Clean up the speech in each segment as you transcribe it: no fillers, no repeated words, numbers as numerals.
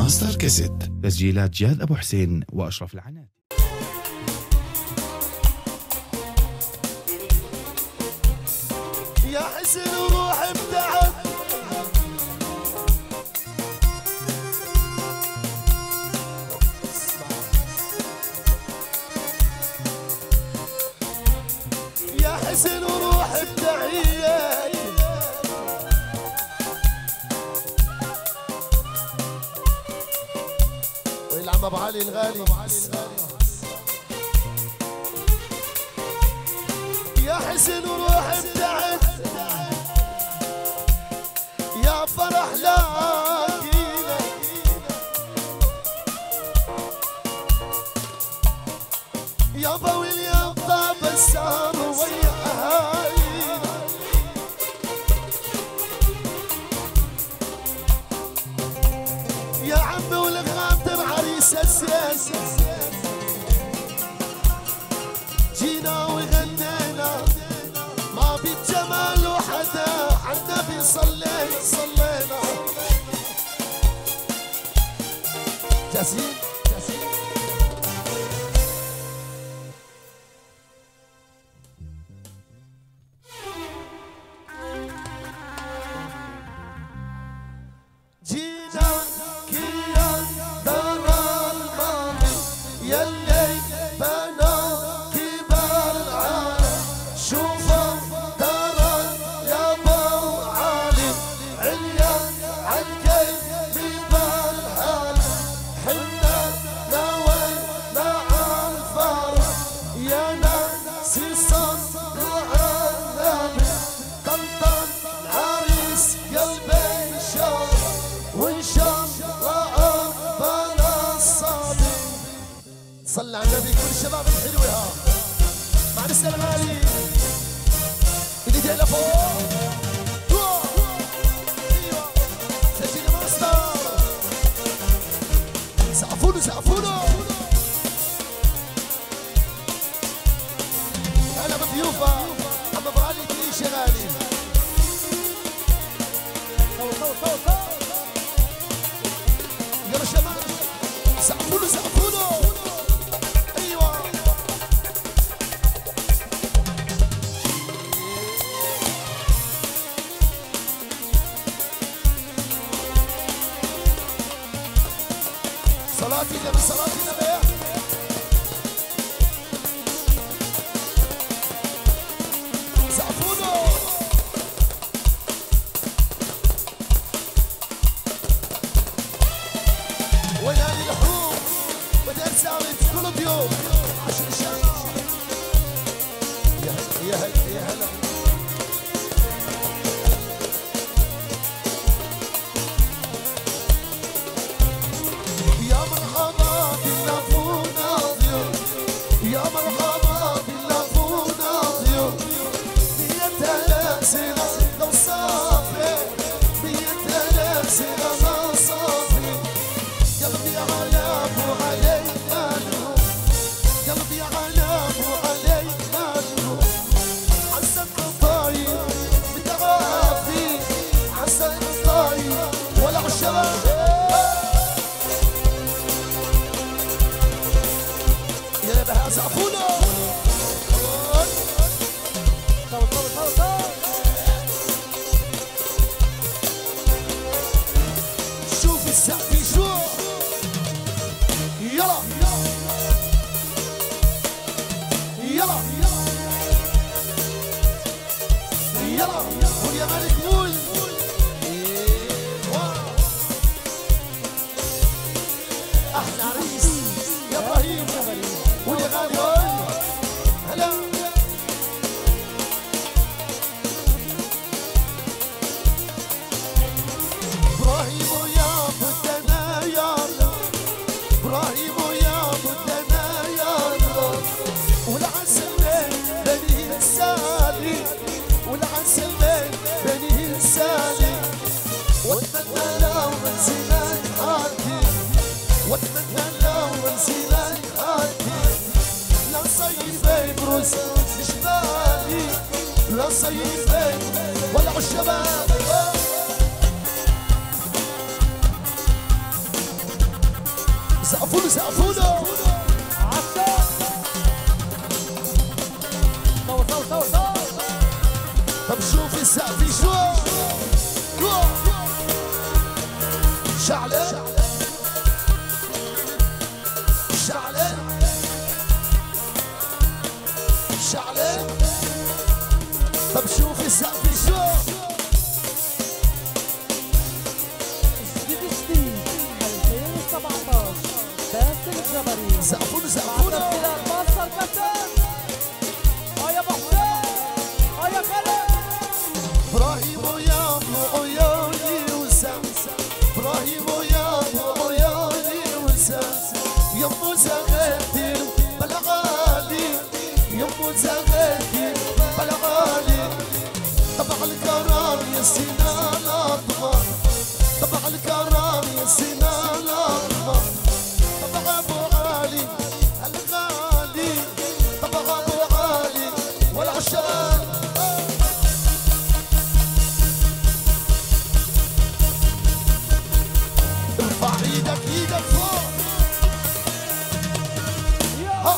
ماستر كاسيت. تسجيلات جاد أبو حسين وأشرف العناد. يا حسن وروح ابتعد يا حسن وروح ابتعد ويلعب ابو علي الغالي يا حسن وروح ابتعد يا فرح لاقينا يا بويل يا طاب السهر ويا اهالينا يا عمي والغامدر عريس السيس جينا وغنينا ما بالجمال وحدا عالنبي صلينا جاسين جينا كيا دار الماضي يلي بنا كبار العالم شوفوا دار يا ابو علي عليا عالكيف ببال العالم حنا ناوينا عالفرح يا ناس صلوا عالنبي طلطان العريس قلبي شاف وان شاء الله عقبال الصابي صلى على النبي كل الشباب الحلوه ها مع السلامه علي ايدي لفوق ايوه سجل ماستر سقفوا هلا بضيوفه عم ابو علي كل شيء غالي يلا شباب سقفوا له ايوه صلاتي النبي سقفوا له ونادي الحروب ودير سامي في كل ضيوف عشر الشباب يا هلا يا مرحبا باللفونا ضيوف يا مرحبا باللفونا ضيوف بيتها سنة لو صافي بيتها سنة لو صافي قلبي على ابو علي ماله قلبي على ابو علي ماله عسى الطاير بتعافي عسى الطاير ولا الشباب يا بها سقفونا شوف السقف شوف يلا قول يا مالك قول احلى عريس يا ابراهيم قول يا غالي قول هلا ابراهيم يا بدنا يا الله ابراهيم يا بدنا يا الله والعسل بني السالي والعسل بني السالي واتمنى لو منزلك حالتي واتمنى لو منزلك حالتي لا صيف بروس شمالي لا صيف ولا الشباب سقفوا سقفوا طب شوف السقف شو شعلة شعلة شعلة طب شوف السقف شو جديد 2017 باسل الجبري سقفوا معنا سقفوا خلال مصر الكابتن يا ابو حسين يا خالد ابراهيم ويا ابو عيوني وسام ابراهيم ويا ابو عيوني وسام يمو زغيتي بالغالي يمو زغيتي بالغالي طبع الكرام يا سنان اطفال طبع الكرام يا سنان اطفال طبع ابو علي الغالي طبع ابو علي والعشران ارفع ايدك فوق ها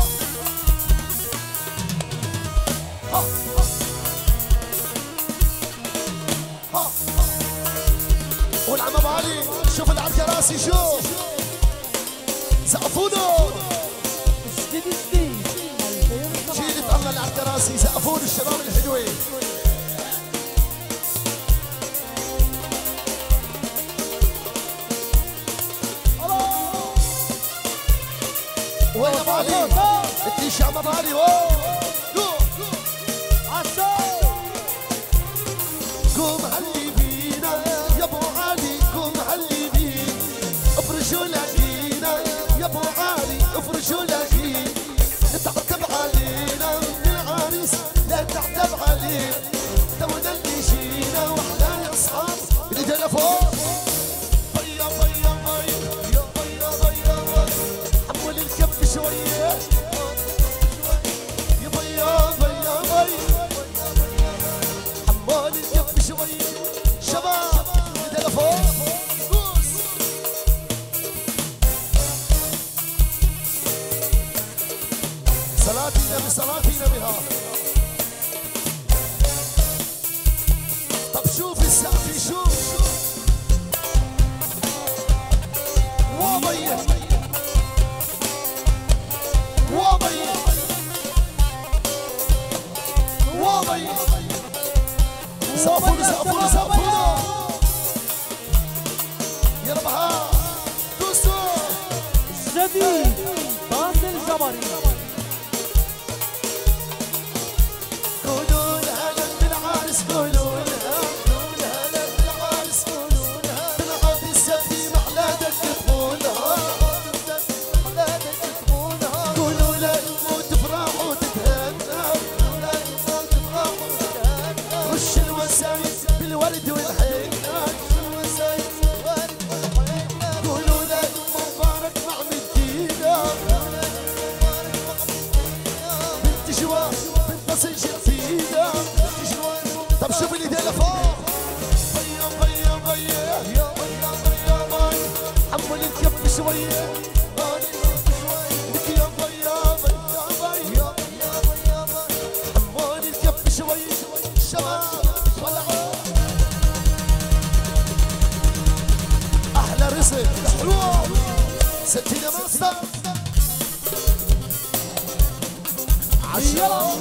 ها ها والعم ابو علي شوف العركراسي شوف سقفونا جديد 2017 شيلة الله العركراسي سقفون الشباب الحلوين وين ابو علي؟ التيش يا ابو علي قوم علي بينا يا ابو علي قوم علي بينا افرشوا لاجينا يا ابو علي افرشوا لاجينا تعتب علينا العريس لا تعتب علينا تونا اللي جينا واحنا يا اصحاب الايدين فوق بيا بيا بيا يا بيا بيا حمل الكف شويه يا بيا بيا بيا حمل الكف شويه شباب الايدين فوق صلاتي نبي صلاتي نبي ها طب شوف السقف شوف وبيه وبيه وبيه سقفونا سقفونا يا ربها دوسوا جديد باسل الجبري قولوا لها بالعرس قولوا لها بالعرس بالعرس السفي محلاتك تقولها قولوا لها الموت تفرح وتتهنى رش الوسايد بالورد والحنة قولوا لها مبارك مع مدينة بنت جوا بنت نصر جديدة طب شوف اللي دايره فوق بيا بيا بيا يا بيا بيا بيا حمل الكف شوية لك يا بيا بيا بيا حمل الكف شوية شباب طلعوا أحلى رزق حلوة ستينا مصدر عشرة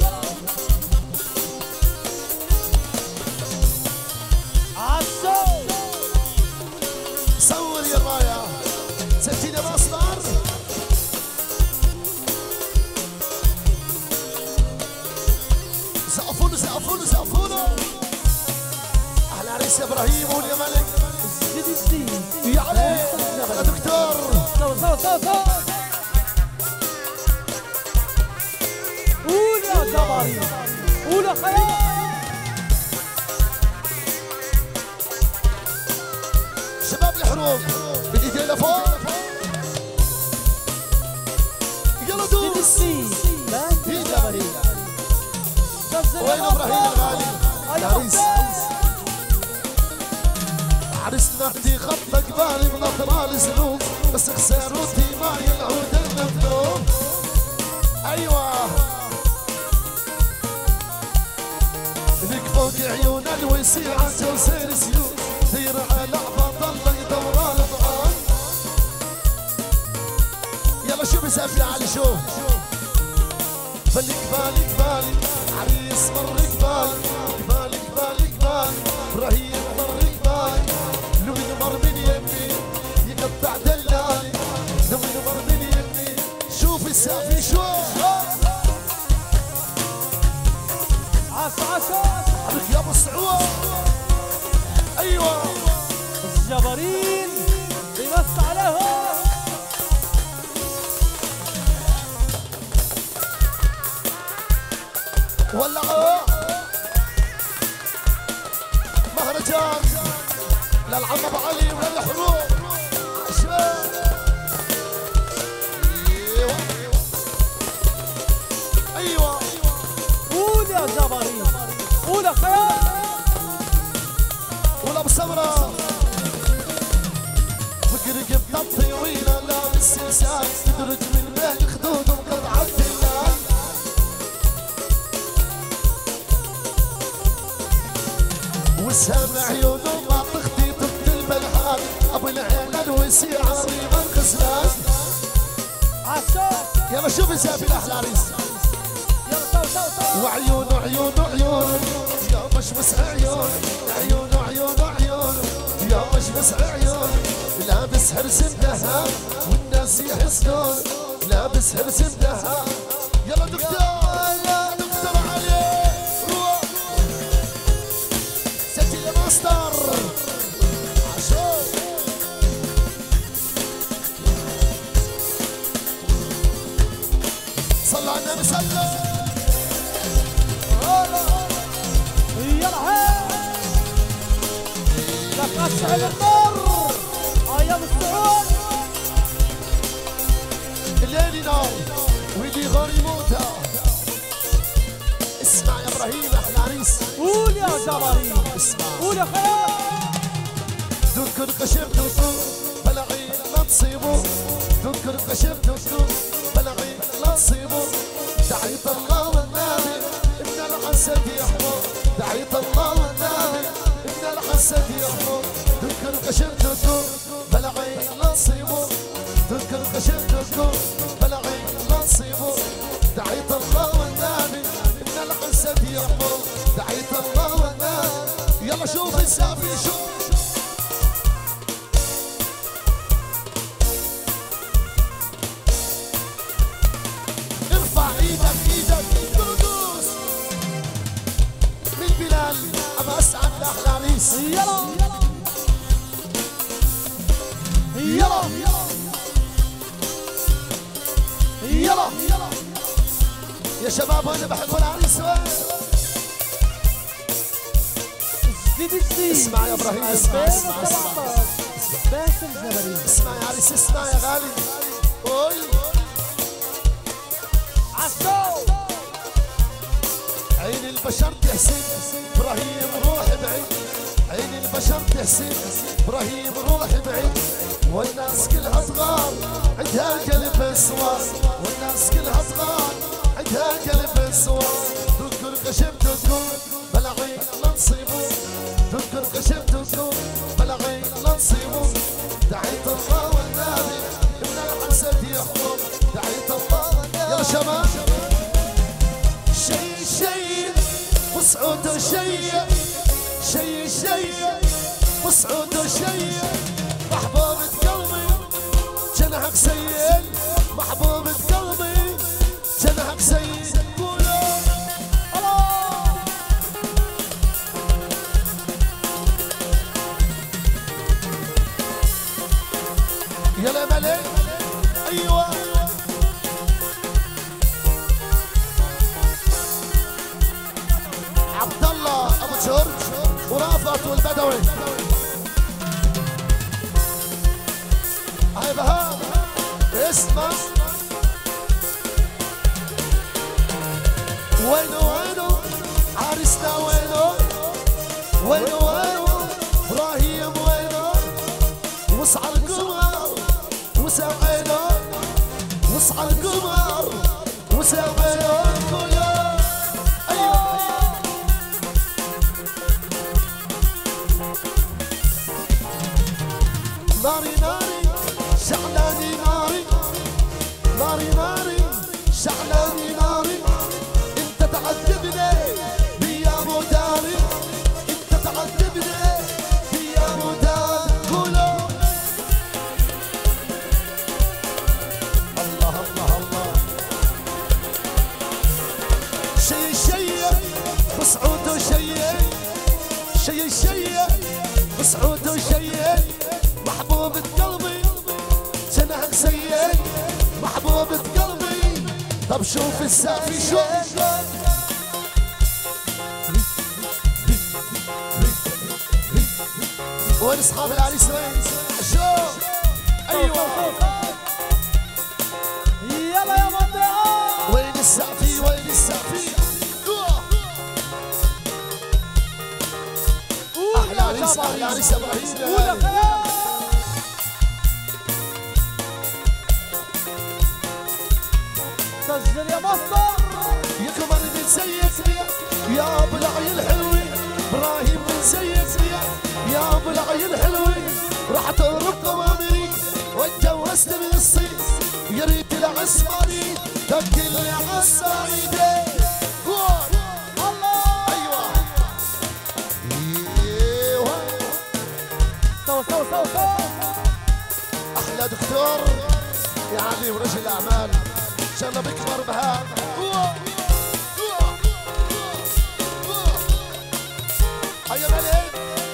صور يا رايا ستينا مصدر سقفونا احلى عريس يا ابراهيم قول يا ملك جديد يا علي يا دكتور قول يا جبري قول يا خيال شباب الحروب بالايدين لفوق يلا دوس وين ابراهيم الغالي العريس عريسنا سمعتي خط قبالي من اطلال سلوك بس خسروتي معي العود المملوك. ايوه لك فوق عيون الوسيعة توسير سيوف دير على بطل دوران طعام. يلا شوف يسافر علي شوف بلي قبالي قبالي عريس مر قبالي قبالي قبالي قبالي ابراهيم مر قبالي لو مر من يمي يقطع دلالي لو مر من يمي شوف يسافر شوف عسى عليك يا ابو سعود. ايوه الجبارين بيمس عليهم ولعوا مهرجان للعم ابو علي وللحروب عشان ايوه قول يا جبارين قول يا خيال ولا بسمرة فكر قبطة طويلة لابس سلسال تدرج من بين خدود وقطعة الليل وسام عيونه ما تخطي تبدل بالحال ابو العين الوسيعة ريما الخزلان. عسى يلا شوف يسافي الاحلى عريس يلا تو وعيونه عيونه عيونه يا مشمس عيونه عيونه عيونه عيونه يا مشمس عيونه لابس حرس الذهب والناس يحسدون لابس حرس الذهب. يلا دكتور يا دكتور علي روح سجل يا ماستر عشان صلى على النبي صلى. يلا هي لك أشعل النار أيام السعود الليل ينام ويدي غار يموتها. اسمع يا ابراهيم احلى عريس قول يا جبارين اسمع قول يا خيال دكر قشر دكتور بلا عين لا تصيبه دكر قشر دكتور بلا عين لا تصيبه دعيت الله والنبي ان الحسد يحمر دعيت الله والنبي ان الحسد يحمر دكر قشر دكتور بلا عين لا تصيبه دكر قشر دكتور بلا عين لا تصيبه دعيت الله والنبي ان الحسد يحمر دعيت الله والنبي. يلا شوف السافي شوف ارفع ايدك ايدك دوس من بلال ابى اسعد لاحلى عريس. يلا يلا يلا يا شباب انا بحب العريس. جديد جديد اسمع يا ابراهيم اسمع اسمع اسمع باسم جبارين اسمع يا عريس اسمع يا غالي. اوي عسو عين البشر تحسن ابراهيم روح بعيد عين البشر تحسن ابراهيم روح بعيد والناس كلها صغار عندها قلب اسوار والناس كلها صغار عندها قلب اسوار دكر قشم دكر بلا عين لا نصيبه دكر قشم دكر بلا عين لا نصيبه دعيت الله والنبي ان الحسد يحكم دعيت الله والنبي. يا شباب شي شي وسعود شي شي شي وسعود شي محبوبة قلبي جنحك سيل محبوبة قلبي جنحك سيل قولوا يلا ملك ايوه عبد الله ابو جورج ورافت والبدوي. هاي بهاء اسمع وينو وينو عريسنا وينو وينو وينو ابراهيم وينو ناري ناري شعلاني ناري ناري ناري شعلاني ناري انت تعذبني بيا مداري انت تعذبني بيا مداري قولوا الله الله الله شي بصعود وشي بصعود وشي محبوبة قلبي جناح سيء محبوبة قلبي طب شوف السافي شلون وين اصحاب العريس وين؟ شو ايوه يلا يا منطقة وين السقفي وين السقفي احلى عريس احلى عريس يا ابراهيم سجل يا مصدر يكبر من زيك يا ابو العين الحلوي ابراهيم من زيك يا ابو العين الحلوي راح تهرب قوامري واتجوزت من الصيف يا ريت العسماني تبكي على الصعيدة الله ايوه سوا احلى دكتور يا علي ورجل اعمال ان شاء الله بكبر بها هيا ملك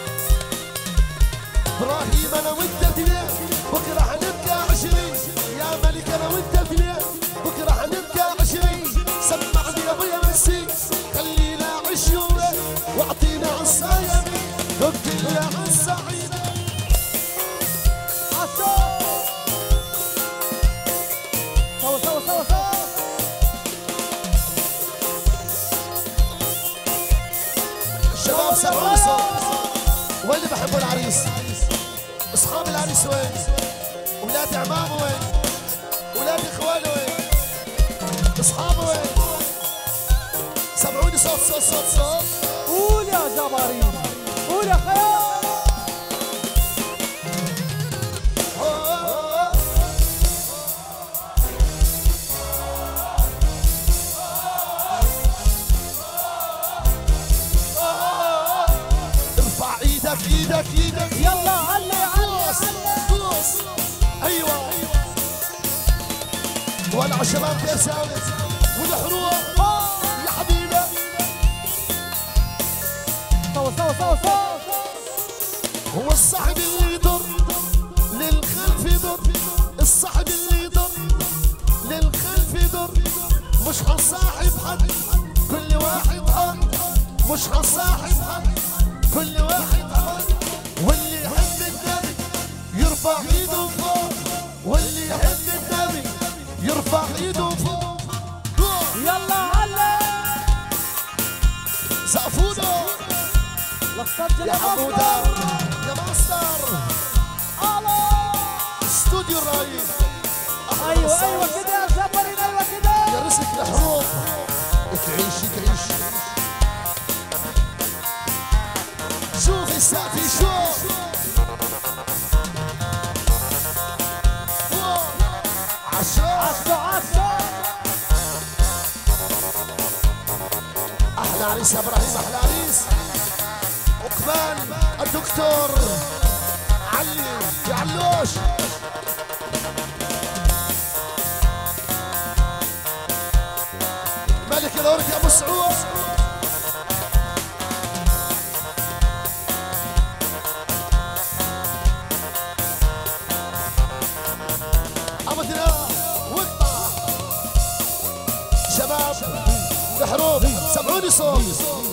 ابراهيم انا وانت اثنين بكره حنبكى 20 يا ملك انا وانت اثنين بكره حنبكى 20 سمعني يا ابويا مسي خلينا عشوره واعطينا عصايه وكل عالصعيد سوا الشباب سمعوا صوت وين اللي بحبوا العريس؟ اصحاب العريس وين؟ ولاد عمامه وين؟ ولاد اخوانه وين؟ اصحابه وين؟ سمعوني صوت قول يا جبارين قول يا خيال ايدك يلا علي بوس ايوه ولع شباب كاسان والحروق يا حبيبي سوا هو الصاحب اللي يضر للخلف يضر الصاحب اللي يضر للخلف يضر مش هنصاحب حد كل واحد حر مش هنصاحب حد كل واحد حر واللي يحب النبي يرفع ايده فوق واللي يحب النبي يرفع ايده فوق يلا علي سقفونا للسجل يا حمودة يا ماستر استوديو الرئيس ايوه كده يا جبرين ايوه كده يا رزق الحروب تعيش شوف السقف شوف عشو احلى عريس يا ابراهيم احلى عريس عقبال الدكتور علي يا علوش ملك الأورك يا ابو سعود شباب الحروب سمعوني صوت